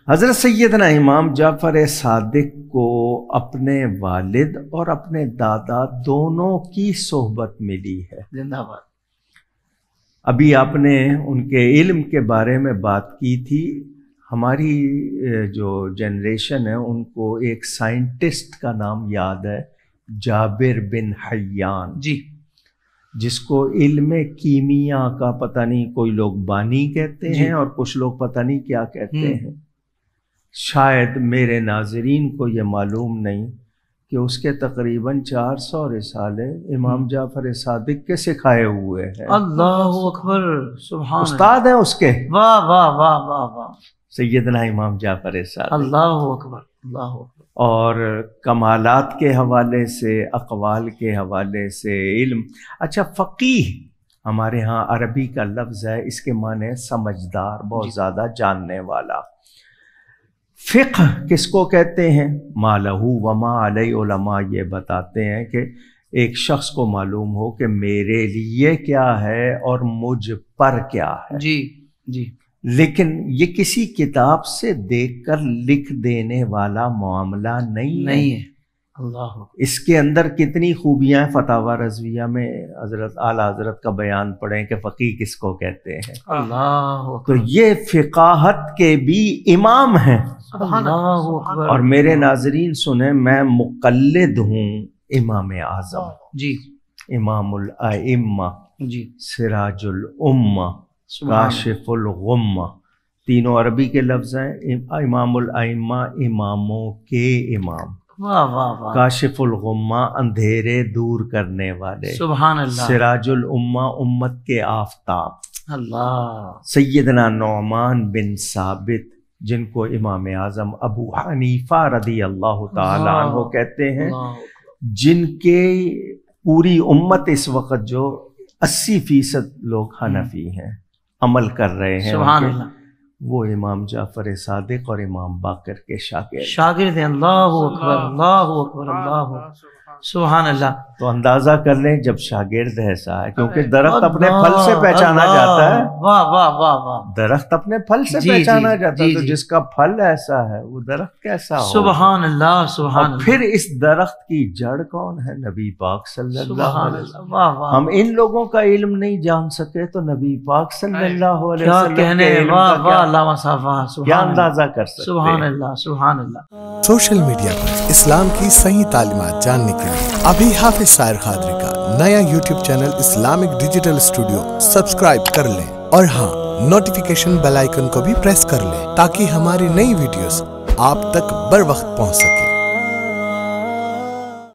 حضرت سیدنا امام جعفر صادق کو اپنے والد اور اپنے دادا دونوں کی صحبت ملی ہے. زندہ باد. ابھی آپ نے ان کے علم کے بارے میں بات کی تھی. ہماری جو جنریشن ہے ان کو ایک سائنٹسٹ کا نام یاد ہے، جابر بن حیان، جی، جس کو علم کیمیا کا پتہ نہیں، کوئی لوگ بانی کہتے ہیں اور کچھ لوگ پتہ نہیں کیا کہتے ہیں. شاید میرے ناظرین کو یہ معلوم نہیں کہ اس کے تقریباً 400 رسالے امام جعفر صادق کے سکھائے ہوئے ہیں. اللہ اکبر، سبحان استاد ہیں اس کے. واہ واہ واہ واہ واہ، سیدنا امام جعفر صادق. اللہ اکبر، اللہ اکبر. اور کمالات کے حوالے سے، اقوال کے حوالے سے علم. اچھا، فقیہ ہمارے ہاں عربی کا لفظ ہے، اس کے معنی ہے سمجھدار، بہت زیادہ جاننے والا. فقہ کس کو کہتے ہیں؟ ما لہ وما علیہ. علماء یہ بتاتے ہیں کہ ایک شخص کو معلوم ہو کہ میرے لیے کیا ہے اور مجھ پر کیا ہے. جی جی. لیکن یہ کسی کتاب سے دیکھ کر لکھ دینے والا معاملہ نہیں ہے. اللہ. اس کے اندر کتنی خوبیاں ہیں. فتاوی رضویہ میں حضرت اعلیٰ حضرت کا بیان پڑھیں کہ فقیہ کس کو کہتے ہیں. اللہ. تو یہ فقاہت کے بھی امام ہیں. اللہ اکبر. اور میرے ناظرین سنیں، میں مقلد ہوں امام اعظم، جی، امام الائمہ، جی، سراج الامہ، کاشف الغمہ. تینوں عربی کے لفظ ہیں. امام الائمہ اماموں کے امام، واہ واہ واہ، کاشف الغمہ اندھیرے دور کرنے والے، سبحان اللہ، سراج الامہ امت کے آفتاب. اللہ. سیدنا نعمان بن ثابت، جن کو امام اعظم ابو حنیفہ رضی اللہ تعالی عنہ کہتے ہیں، جن کے پوری امت اس وقت جو 80% لوگ حنفی ہیں، عمل کر رہے ہیں، سبحان اللہ، وہ امام جعفر صادق اور امام باقر کے شاگرد ہیں. اللہ اکبر، اللہ اکبر، اللہ اکبر، سبحان اللہ. تو اندازہ کر لیں جب شاگرد ایسا ہے، کیونکہ درخت اپنے پھل سے پہچانا جاتا ہے. واہ واہ واہ واہ، درخت اپنے پھل سے پہچانا جاتا ہے. تو جس کا پھل ایسا ہے وہ درخت کیسا ہو. سبحان اللہ، سبحان اللہ. پھر اس درخت کی جڑ کون ہے؟ نبی پاک صلی اللہ علیہ وسلم. واہ واہ. ہم ان لوگوں کا علم نہیں جان سکے تو نبی پاک صلی اللہ علیہ وسلم کیا کہنے. واہ واہ، علامہ صاحب، کیا اندازہ کر سکتے. سبحان اللہ، سبحان اللہ. سوشل میڈیا پر اسلام کی صحیح تعلیمات جاننے کے لیے ابھی حافظ سائر قادری کا نیا YouTube channel Islamic digital studio subscribe کر لیں، اور ہاں، نوٹیفیکیشن بیل آئیکن کو بھی پریس کر لیں تاکہ ہماری نئی ویڈیوز آپ تک بر وقت پہنچ سکیں.